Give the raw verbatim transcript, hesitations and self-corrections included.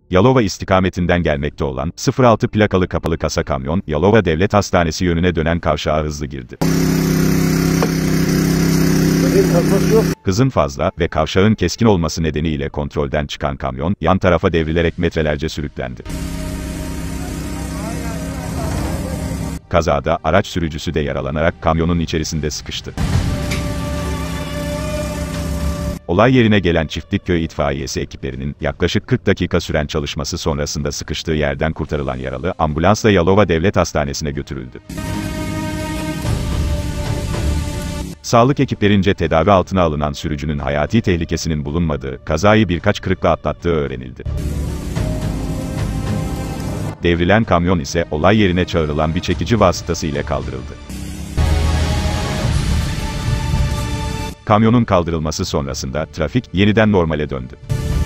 Yalova istikametinden gelmekte olan sıfır altı plakalı kapalı kasa kamyon, Yalova Devlet Hastanesi yönüne dönen kavşağa hızlı girdi. Hızın fazla ve kavşağın keskin olması nedeniyle kontrolden çıkan kamyon, yan tarafa devrilerek metrelerce sürüklendi. Kazada araç sürücüsü de yaralanarak kamyonun içerisinde sıkıştı. Olay yerine gelen Çiftlikköy itfaiyesi ekiplerinin yaklaşık kırk dakika süren çalışması sonrasında sıkıştığı yerden kurtarılan yaralı, ambulansla Yalova Devlet Hastanesi'ne götürüldü. Sağlık ekiplerince tedavi altına alınan sürücünün hayati tehlikesinin bulunmadığı, kazayı birkaç kırıkla atlattığı öğrenildi. Devrilen kamyon ise olay yerine çağrılan bir çekici vasıtası ile kaldırıldı. Kamyonun kaldırılması sonrasında trafik yeniden normale döndü.